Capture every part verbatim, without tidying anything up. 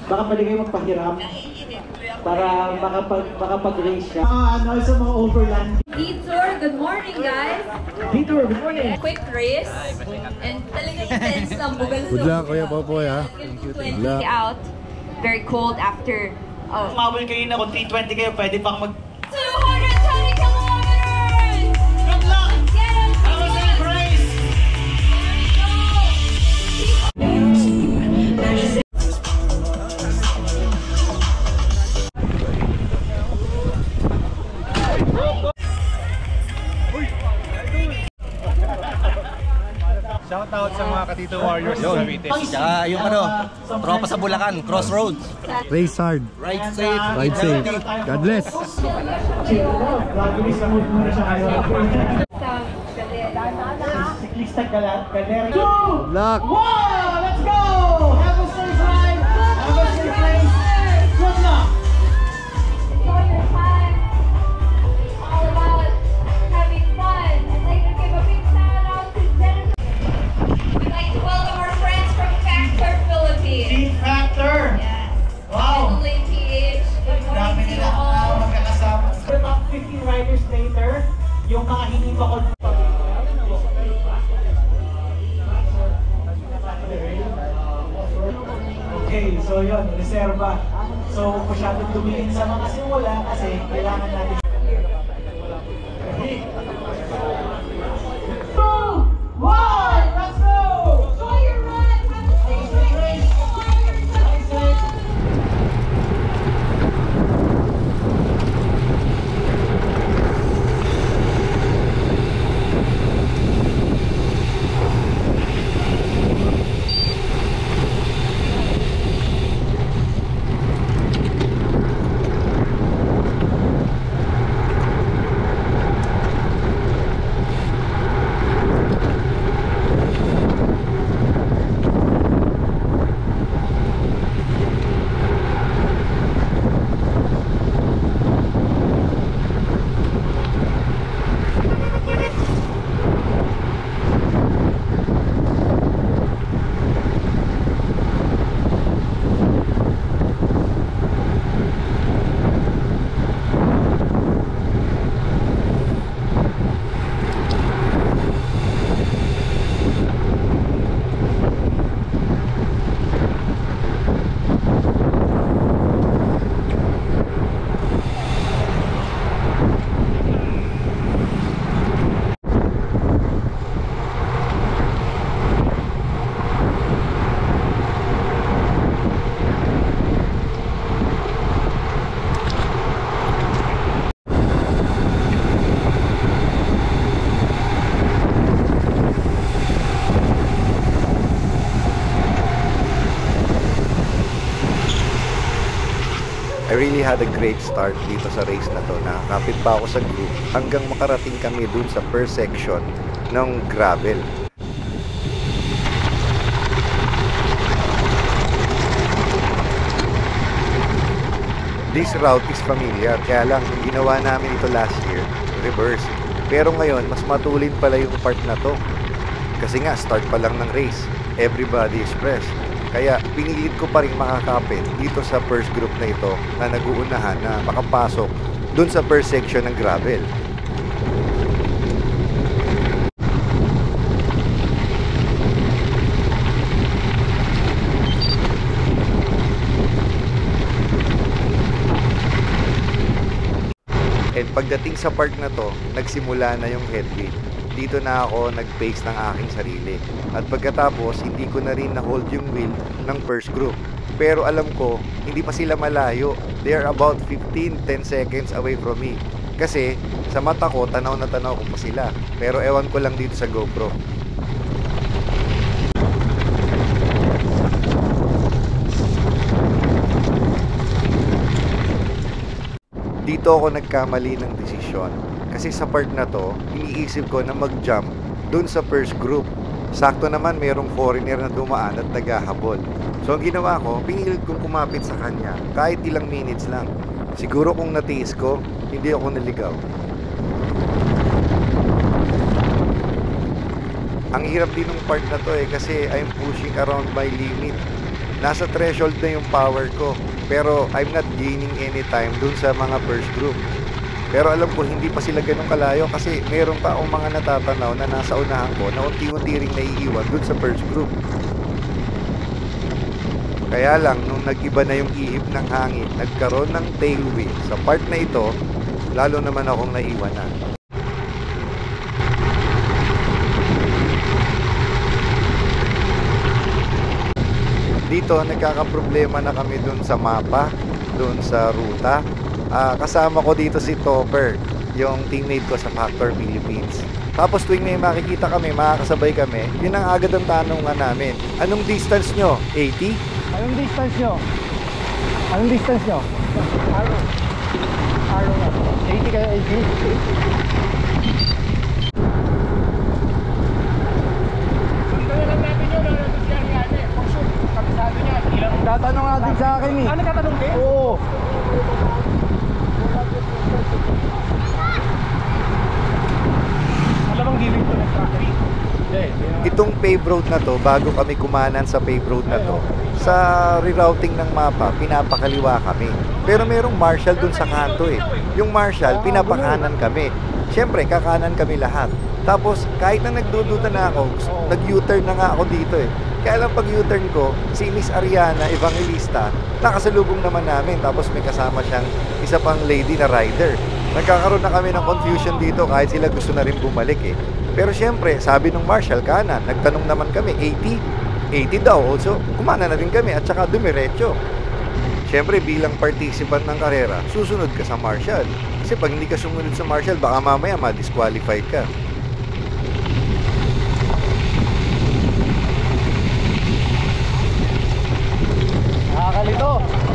baka pwede kayo magpahiram para makapag, makapag-race siya. Mga ano, sa mga overland. Detour, good morning guys! Detour, good morning! Quick race. And talagang intense lang. Bugal Good luck, Kuya Popoy, ha? twenty out. Very cold after... Uh, Umabol kayo na kung three twenty kayo, pwede pang mag... two hundred twenty kilometers! Good luck! Have a safe race! Shout out sa mga Katito Warriors sa Cavite. Tsaka yung ano, tropa sa Bulacan, Crossroads. Race hard. Ride safe. Ride safe. God bless. Siklista Galera. Good luck. Wow! Let's go! Have a safe ride! Have a safe race! Good luck! Enjoy your time. It's all about having fun. I'd like to give a big shout out to Jennifer. We'd like to welcome our friends from Factor Philippines. Team Factor! Yes. Wow! Emily P H. Good Dami morning to you nila all. magkakasama. The top fifteen riders later, yung mga hindi pa ko... Okay, so yun, reserva. So, masyadong tumingin sa mga simula kasi kailangan natin. Two, one, let's go! Enjoy your run. Have a safe race. I really had a great start dito sa race na to. Nakakapit pa ako sa group hanggang makarating kami dun sa first section ng gravel. This route is familiar, kaya lang yung ginawa namin ito last year, reverse. Pero ngayon, mas matulin pala yung part na to. Kasi nga, start pa lang ng race. Everybody is fresh. Kaya pinilit ko pa rin makakapit dito sa first group na ito na nag-uunahan na makapasok dun sa first section ng gravel. And pagdating sa part na to, nagsimula na yung headwind. Dito na ako nag-pace ng aking sarili. At pagkatapos, hindi ko na rin na-hold yung wheel ng first group. Pero alam ko, hindi pa sila malayo. They are about fifteen to ten seconds away from me. Kasi sa mata ko, tanaw na tanaw ko pa sila. Pero ewan ko lang dito sa GoPro. Dito ako nagkamali ng desisyon. Kasi sa part na to, iniisip ko na mag-jump dun sa first group. Sakto naman mayroong foreigner na dumaan at naghahabol. So ang ginawa ko, pinilit kong kumapit sa kanya kahit ilang minutes lang. Siguro kung natiis ko, hindi ako naligaw. Ang hirap din ng part na to eh kasi I'm pushing around my limit. Nasa threshold na yung power ko. Pero I'm not gaining any time dun sa mga first group. Pero alam ko hindi pa sila ganun kalayo kasi meron pa akong mga natatanaw na nasa unahan ko na unti-unti ring naiiwan dun sa first group. Kaya lang, nung nag-iba na yung ihip ng hangin, nagkaroon ng tailwind sa part na ito, lalo naman akong naiwan na. Dito, nagkakaproblema na kami dun sa mapa, dun sa ruta. Uh, kasama ko dito si Topper, yung teammate ko sa Factor Philippines. Tapos tuwing may makikita kami, makakasabay kami, yun ang agad ang tanong nga namin. Anong distance nyo? eighty? Anong distance nyo? Anong distance nyo? Arrow. Arrow nga. eighty kayo, eighty? Tatanong natin sa akin eh. Ano katanong din? Oo. Alamang gilid ko nag-trackery. Itong pave road na to, bago kami kumanan sa pave road na to, sa rerouting ng mapa, pinapakaliwa kami. Pero merong marshal dun sa kanto eh. Yung marshal, pinapakanan kami. Siyempre, kakanan kami lahat. Tapos, kahit na nagdududa na ako, nag-U-turn na nga ako dito eh. Kaya lang pag U-turn ko, si Miss Ariana Evangelista, nakasalubong naman namin. Tapos may kasama siyang isa pang lady na rider. Nagkakaroon na kami ng confusion dito kahit sila gusto na rin bumalik eh. Pero syempre, sabi nung marshal, kanan. Nagtanong naman kami, eighty? eighty daw. Also, kumana na rin kami at saka dumiretso. Syempre, bilang participant ng karera, susunod ka sa marshal. Kasi pag hindi ka sumunod sa marshal, baka mamaya ma-disqualified ka. Nakakalito.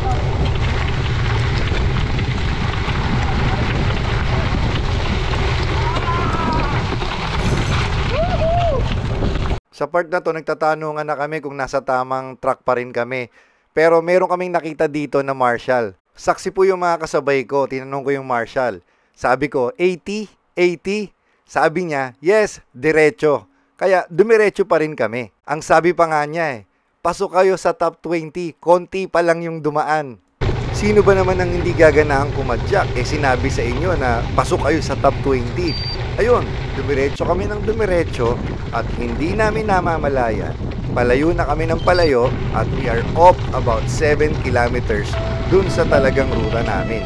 Sa part na to, nagtatanungan na kami kung nasa tamang track pa rin kami. Pero meron kaming nakita dito na marshal. Saksi po yung mga kasabay ko. Tinanong ko yung marshal. Sabi ko, eighty? eighty? Sabi niya, yes, diretso. Kaya dumiretso pa rin kami. Ang sabi pa nga niya eh, pasok kayo sa top twenty, konti pa lang yung dumaan. Sino ba naman ang hindi gaganahang kumadyak? Eh sinabi sa inyo na pasok kayo sa top twenty. Ayun, dumiretso kami ng dumiretso at hindi namin namamalayan. Palayo na kami ng palayo at we are off about seven kilometers dun sa talagang ruta namin.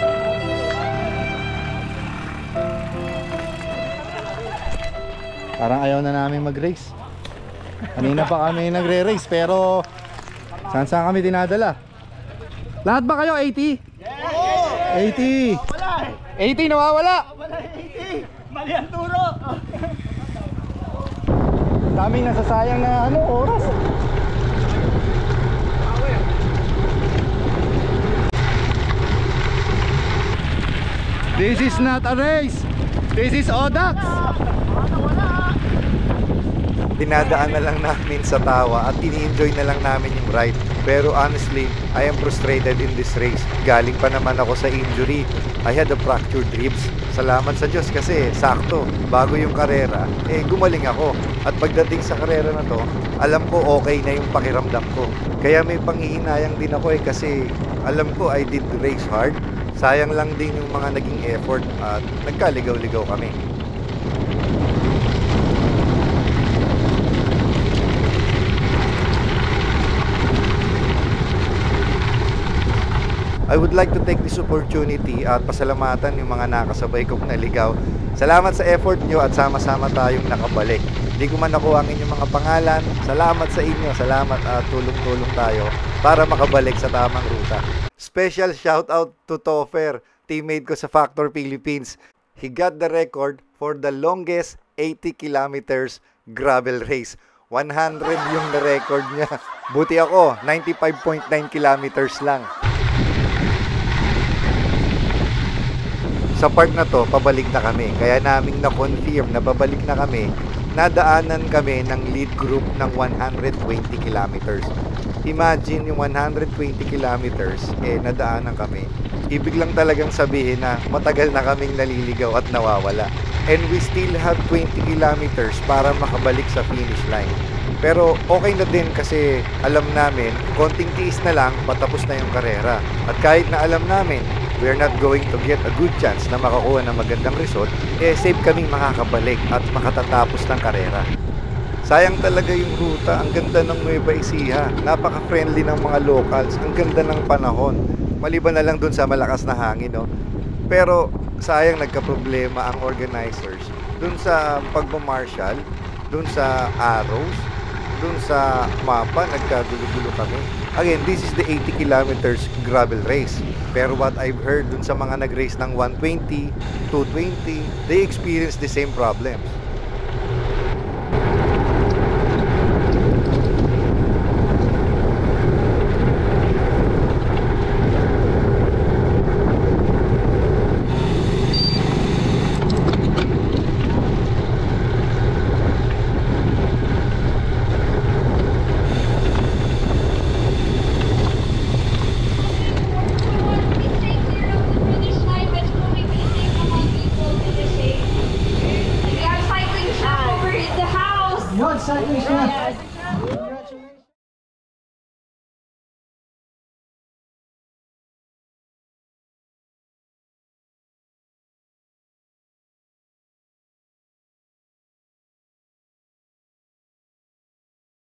Parang ayaw na namin mag-race. Kanina pa kami nagre-race pero saan saan kami dinadala? Lahat ba kayo eighty? Yeah! eighty! eighty nawawala! eighty! Mali ang turo! Daming nasasayang na ano, oras. This is not a race. This is Odax. Dinadaan na lang namin sa tawa at ini-enjoy na lang namin yung ride. Pero honestly, I am frustrated in this race. Galing pa naman ako sa injury. I had a fractured ribs. Salamat sa Diyos kasi sakto, bago yung karera, eh gumaling ako. At pagdating sa karera na to, alam ko okay na yung pakiramdam ko. Kaya may panghihinayang din ako eh kasi alam ko I did race hard. Sayang lang din yung mga naging effort at nagkaligaw-ligaw kami. I would like to take this opportunity at pasalamatan yung mga nakasabay kong naligaw. Salamat sa effort nyo at sama-sama tayong nakabalik. Hindi ko man nakuha ang inyong mga pangalan. Salamat sa inyo. Salamat at tulong-tulong tayo para makabalik sa tamang ruta. Special shout out to Topper, teammate ko sa Factor Philippines. He got the record for the longest eighty kilometers gravel race. one hundred yung na-record niya. Buti ako, ninety-five point nine kilometers lang. Sa part na to, pabalik na kami. Kaya naming na-confirm na pabalik na kami. Nadaanan kami ng lead group ng one hundred twenty kilometers. Imagine yung one hundred twenty kilometers, eh nadaanan kami. Ibig lang talagang sabihin na matagal na kaming naliligaw at nawawala. And we still have twenty kilometers para makabalik sa finish line. Pero okay na din kasi alam namin, konting tiis na lang, patapos na yung karera. At kahit na alam namin, we're not going to get a good chance na makakuha ng magandang result, eh safe kaming makakabalik at makatatapos ng karera. Sayang talaga yung ruta, ang ganda ng Nueva Ecija, napaka-friendly ng mga locals, ang ganda ng panahon. Maliban na lang dun sa malakas na hangin, no? Pero sayang nagka-problema ang organizers dun sa pagmamarshal, dun sa arrows, dun sa mapa, nagkagulo-gulo kami. Again, this is the eighty kilometers gravel race. Pero what I've heard dun sa mga nag-race ng one twenty, two twenty, they experience the same problems. Yun, cycling siya.